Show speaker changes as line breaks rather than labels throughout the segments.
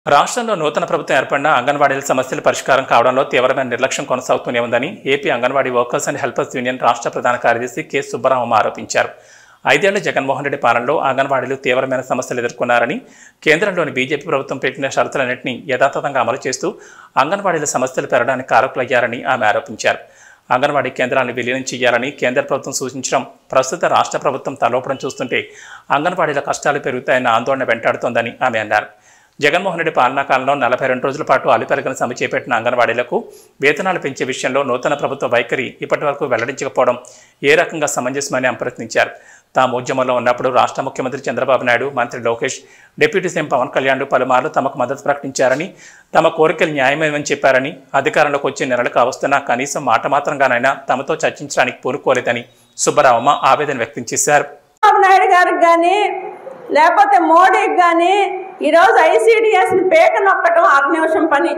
రాష్ట్రంలో నూతన ప్రభుత్వం ఏర్పడిన అంగన్వాడీల సమస్యల పరిష్కారం కావడంలో తీవ్రమైన నిర్లక్ష్యం కొనసాగుతూనే ఉందని AP anganwadi workers and helpers union రాష్ట్ర ప్రధాన కార్యదర్శి కె సుబ్బరామ ఆరోపించారు. 5 ఏళ్ల జగన్మోహన్ రెడ్డి పాలనలో అంగన్వాడీలు తీవ్రమైన సమస్యలు ఎదుర్కొన్నారని, కేంద్రంలోని బీజేపీ ప్రభుత్వం పెట్టిన షరతులన్నింటినీ యథాతథంగా అమలు చేస్తూ అంగన్వాడీల సమస్యలు పెరగడానికి కారకులయ్యారని ఆమె ఆరోపించారు. అంగన్వాడీ కేంద్రాలను విలీనం చేయాలని కేంద్ర ప్రభుత్వం సూచించడం, ప్రస్తుత రాష్ట్ర ప్రభుత్వం తలోపడం చూస్తుంటే అంగన్వాడీల కష్టాలు పెరుగుతాయన్న ఆందోళన వెంటాడుతోందని ఆమె అన్నారు. జగన్మోహన్ రెడ్డి పాలనా కాలంలో 42 రోజుల పాటు అలుపెరగని సమ్మె చేపట్టిన అంగన్వాడీలకు వేతనాలు పెంచే విషయంలో నూతన ప్రభుత్వ వైఖరి ఇప్పటి వరకు వెల్లడించకపోవడం ఏ రకంగా సమంజసమని ఆమె ప్రశ్నించారు. తాము ఉద్యమంలో ఉన్నప్పుడు రాష్ట్ర ముఖ్యమంత్రి చంద్రబాబు నాయుడు, మంత్రి లోకేష్, డిప్యూటీ సీఎం పవన్ కళ్యాణ్ పలుమార్లు తమకు మద్దతు ప్రకటించారని, తమ కోరికలు న్యాయమేమని చెప్పారని, అధికారంలోకి వచ్చే నెలలు కావస్తున్నా కనీసం మాట మాత్రంగానైనా తమతో చర్చించడానికి పూనుకోలేదని సుబ్బరామమ్మ ఆవేదన వ్యక్తం చేశారు.
నాయుడు గారికి కానీ లేకపోతే మోడీకి కానీ ఈరోజు ఐసీడీఎస్ని పేక నొక్కటం 6 నిమిషం పని.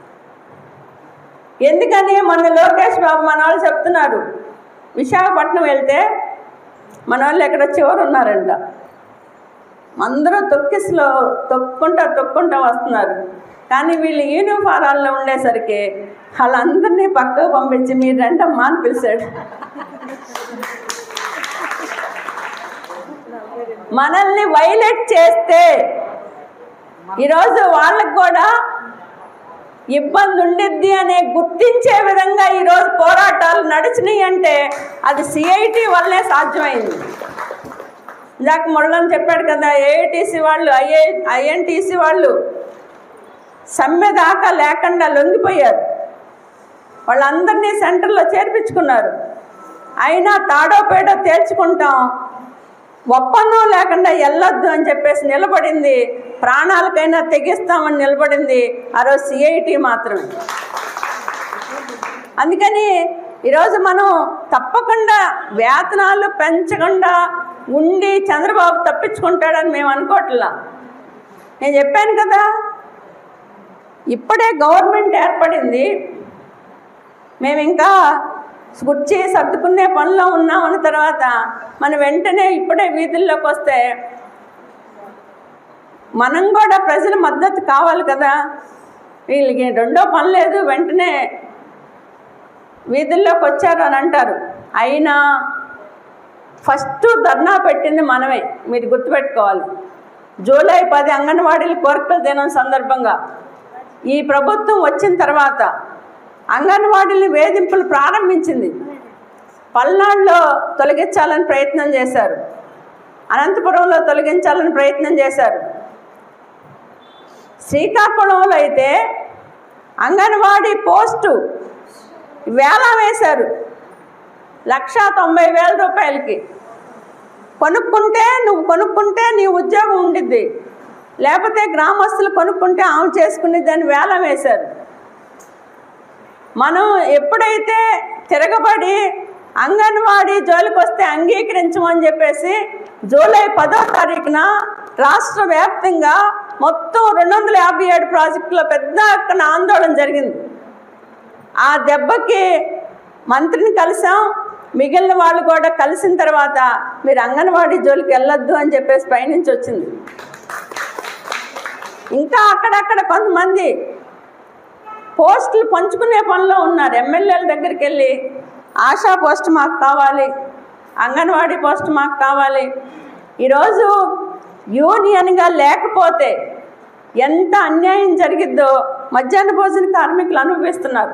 ఎందుకని మొన్న లోకేష్ బాబు మన వాళ్ళు చెప్తున్నారు, విశాఖపట్నం వెళ్తే మన వాళ్ళు ఎక్కడ చివరు ఉన్నారంట, అందరూ తొక్కుంటా వస్తున్నారు. కానీ వీళ్ళు యూనిఫారాల్లో ఉండేసరికి వాళ్ళందరినీ పక్కకు పంపించి మీరు రండమ్మా అని పిలిచాడు. మనల్ని వైలేట్ చేస్తే ఈరోజు వాళ్ళకు కూడా ఇబ్బంది ఉండిద్ది అనే గుర్తించే విధంగా ఈరోజు పోరాటాలు నడిచినాయి అంటే అది సిఐటి వల్లే సాధ్యమైంది. ఇందాక మురళని చెప్పాడు కదా, ఏఐటీసీ వాళ్ళు ఐఎన్టీసీ వాళ్ళు సమ్మె దాకా లేకుండా లొంగిపోయారు. వాళ్ళందరినీ సెంటర్లో చేర్పించుకున్నారు. అయినా తాడో పేడో తేల్చుకుంటాం, ఒప్పందం లేకుండా వెళ్ళొద్దు అని చెప్పేసి నిలబడింది. ప్రాణాలకైనా తెగిస్తామని నిలబడింది ఆ రోజు సిఐటి మాత్రమే. అందుకని ఈరోజు మనం తప్పకుండా వేతనాలు పెంచకుండా ఉండి చంద్రబాబు తప్పించుకుంటాడని మేము అనుకోవట్లా. నేను చెప్పాను కదా, ఇప్పుడే గవర్నమెంట్ ఏర్పడింది, మేము ఇంకా గుర్చి సర్దుకునే పనిలో ఉన్నామన్న తర్వాత మనం వెంటనే ఇప్పుడే వీధుల్లోకి వస్తే మనం కూడా ప్రజల మద్దతు కావాలి కదా. వీళ్ళకి రెండో పని లేదు, వెంటనే వీధుల్లోకి వచ్చారు అని అంటారు. అయినా ఫస్ట్ ధర్నా పెట్టింది మనమే, మీరు గుర్తుపెట్టుకోవాలి. జూలై 10 అంగన్వాడీల కోరికల దినం సందర్భంగా ఈ ప్రభుత్వం వచ్చిన తర్వాత అంగన్వాడీల వేధింపులు ప్రారంభించింది. పల్నాడులో తొలగించాలని ప్రయత్నం చేశారు, అనంతపురంలో తొలగించాలని ప్రయత్నం చేశారు, శ్రీకాకుళంలో అయితే అంగన్వాడీ పోస్టు వేలం వేశారు 1,90,000 రూపాయలకి. నువ్వు కొనుక్కుంటే నీ ఉద్యోగం ఉండిద్ది, లేకపోతే గ్రామస్తులు కొనుక్కుంటే ఆమె చేసుకునేది అని వేలం వేశారు. మనం ఎప్పుడైతే తిరగబడి అంగన్వాడీ జోలికి వస్తే అంగీకరించమని చెప్పేసి జూలై 10వ తారీఖున రాష్ట్ర వ్యాప్తంగా మొత్తం 257 ప్రాజెక్టులో పెద్ద ఎత్తున ఆందోళన జరిగింది. ఆ దెబ్బకి మంత్రిని కలిసాం, మిగిలిన వాళ్ళు కూడా కలిసిన తర్వాత మీరు అంగన్వాడీ జోలికి వెళ్ళొద్దు అని చెప్పేసి పైనుంచి వచ్చింది. ఇంకా అక్కడక్కడ కొంతమంది పోస్టులు పంచుకునే పనిలో ఉన్నారు. ఎమ్మెల్యేల దగ్గరికి వెళ్ళి ఆశా పోస్ట్ మాకు కావాలి, అంగన్వాడీ పోస్ట్ మాకు కావాలి. ఈరోజు యూనియన్గా లేకపోతే ఎంత అన్యాయం జరిగిద్దో మధ్యాహ్న భోజన కార్మికులు అనుభవిస్తున్నారు.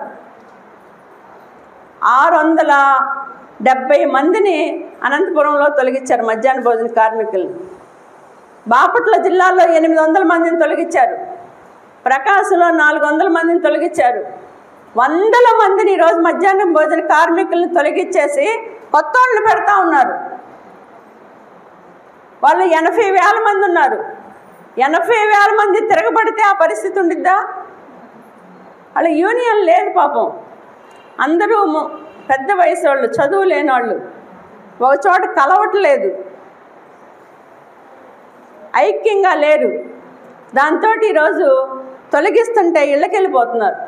670 మందిని అనంతపురంలో తొలగించారు మధ్యాహ్న భోజన కార్మికులు. బాపట్ల జిల్లాలో 800 మందిని తొలగించారు. ప్రకాశంలో 400 మందిని తొలగించారు. 100 మందిని ఈరోజు మధ్యాహ్నం భోజన కార్మికులను తొలగించేసి కొత్త వాళ్ళని పెడతా ఉన్నారు. వాళ్ళు 80,000 మంది ఉన్నారు. 80,000 మంది తిరగబడితే ఆ పరిస్థితి ఉండిద్దా? వాళ్ళ యూనియన్ లేదు పాపం. అందరూ పెద్ద వయసు వాళ్ళు, చదువు లేని వాళ్ళు, ఒక చోట కలవట్లేదు, ఐక్యంగా లేరు. దాంతో ఈరోజు తొలగిస్తుంటే ఇళ్ళకెళ్ళిపోతున్నారు.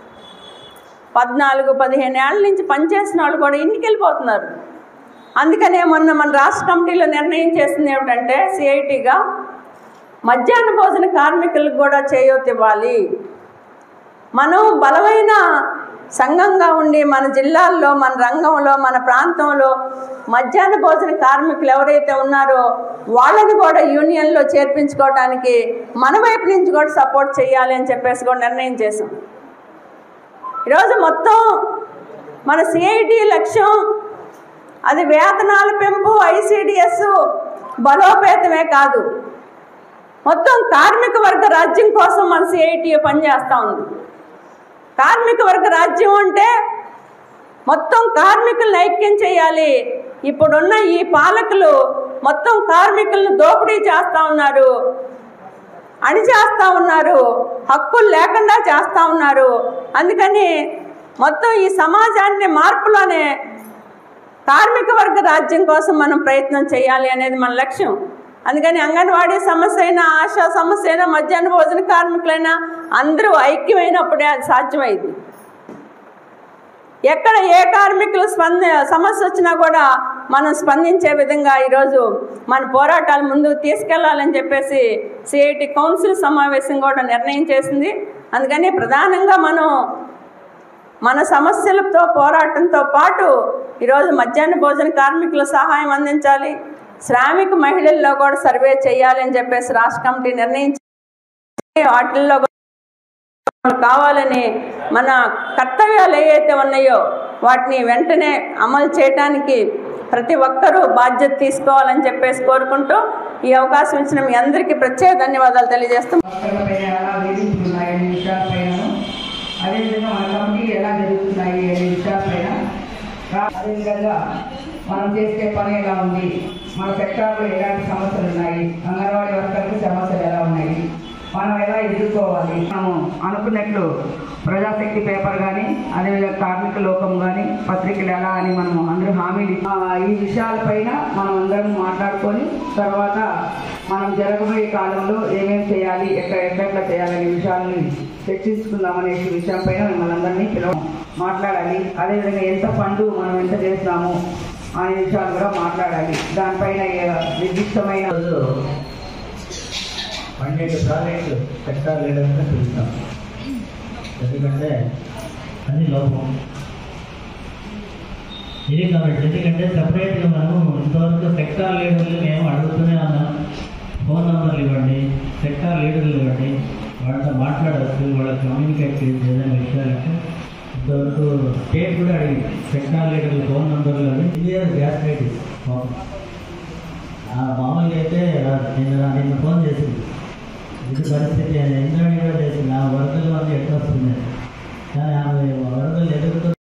14-15 ఏళ్ళ నుంచి పనిచేసిన వాళ్ళు కూడా ఇంటికి వెళ్ళిపోతున్నారు. అందుకనే మొన్న మన రాష్ట్ర కమిటీలో నిర్ణయం చేసింది ఏమిటంటే, సిఐటిగా మధ్యాహ్న భోజన కార్మికులకు కూడా చేయూత ఇవ్వాలి. మనం బలమైన సంఘంగా ఉండి మన జిల్లాల్లో, మన రంగంలో, మన ప్రాంతంలో మధ్యాహ్న భోజన కార్మికులు ఎవరైతే ఉన్నారో వాళ్ళని కూడా యూనియన్లో చేర్పించుకోవడానికి మన వైపు నుంచి కూడా సపోర్ట్ చేయాలి అని చెప్పేసి కూడా నిర్ణయం చేసాం. ఈరోజు మొత్తం మన సిఐటి లక్ష్యం అది వేతనాల పెంపు, ఐసిడిఎస్ బలోపేతమే కాదు, మొత్తం కార్మిక వర్గ రాజ్యం కోసం మన సిఐటి పనిచేస్తూ ఉంది. కార్మిక వర్గ రాజ్యం అంటే మొత్తం కార్మికులను ఐక్యం చేయాలి. ఇప్పుడున్న ఈ పాలకులు మొత్తం కార్మికులను దోపిడీ చేస్తూ ఉన్నారు, అణిచేస్తూ ఉన్నారు, హక్కులు లేకుండా చేస్తూ ఉన్నారు. అందుకని మొత్తం ఈ సమాజాన్ని మార్పులోనే కార్మిక వర్గ రాజ్యం కోసం మనం ప్రయత్నం చేయాలి అనేది మన లక్ష్యం. అందుకని అంగన్వాడీ సమస్య అయినా, ఆశా సమస్య అయినా, మధ్యాహ్న భోజన కార్మికులైనా అందరూ ఐక్యమైనప్పుడే అది సాధ్యమైంది. ఎక్కడ ఏ కార్మికులు సమస్య వచ్చినా కూడా మనం స్పందించే విధంగా ఈరోజు మన పోరాటాలు ముందుకు తీసుకెళ్లాలని చెప్పేసి సిఐటి కౌన్సిల్ సమావేశం కూడా నిర్ణయం చేసింది. అందుకని ప్రధానంగా మనం మన సమస్యలతో పోరాటంతో పాటు ఈరోజు మధ్యాహ్న భోజన కార్మికుల సహాయం అందించాలి, శ్రామిక మహిళల్లో కూడా సర్వే చేయాలి అని చెప్పేసి రాష్ట్ర కమిటీ నిర్ణయించి వాటిల్లో కావాలని మన కర్తవ్యాలు ఏవైతే ఉన్నాయో వాటిని వెంటనే అమలు చేయడానికి ప్రతి ఒక్కరూ బాధ్యత తీసుకోవాలని చెప్పేసి కోరుకుంటూ ఈ అవకాశం ఇచ్చిన మీ అందరికీ ప్రత్యేక ధన్యవాదాలు తెలియజేస్తాం.
అదేవిధంగా మన కమిటీ ఎలా జరుగుతున్నాయి అనే విషయాలపైన, అదేవిధంగా మనం చేసే పని ఎలా ఉంది, మన సెక్టార్లో ఎలాంటి సమస్యలు ఉన్నాయి, అంగన్వాడీ వర్కర్లకు సమస్యలు ఎలా ఉన్నాయి, మనం ఎలా ఎదుర్కోవాలి. మనం అనుకున్నట్లు ప్రజాశక్తి పేపర్ కానీ, అదేవిధంగా కార్మిక లోకం కానీ, పత్రికలు ఎలా అని మనం అందరూ హామీలు ఈ విషయాలపైన మనం అందరం మాట్లాడుకొని తర్వాత మనం జరగబోయే కాలంలో ఏమేమి చేయాలి, ఎట్లా చేయాలనే విషయాలని చర్చించుకుందామనే విషయం పైన మిమ్మల్ని అందరినీ మాట్లాడాలి. అదేవిధంగా ఎంత ఫండ్ మనం ఎంత చేస్తున్నాము అనే విషయాలు కూడా మాట్లాడాలి. దానిపైన నిర్దిష్టమైన
12 ప్రాజెక్టు సెక్టార్ లీడర్స్ని పిలుస్తాం. ఎందుకంటే అది లోపం ఇది కాబట్టి, ఎందుకంటే సపరేట్గా మనము ఇంతవరకు సెక్టార్ లీడర్లు మేము అడుగుతూనే ఉన్నాం. ఫోన్ నెంబర్లు ఇవ్వండి, సెక్టార్ లీడర్లు ఇవ్వండి, వాళ్ళతో మాట్లాడవచ్చు, వాళ్ళకి కమ్యూనికేట్ చేసే విషయాలంటే ఇంతవరకు స్టేట్ కూడా అడిగింది. సెక్టార్ లీడర్లు ఫోన్ నెంబర్లు అవి క్లియర్ గ్యాస్ రేట్ మామూలుగా అయితే నిన్న ఫోన్ చేసింది, ఇది పరిస్థితి అని ఎందుకంటే చేసింది. ఆ వరదలు అన్నీ ఎట్లా వస్తున్నాయి, కానీ ఆమె వరదలు ఎదుగుతూ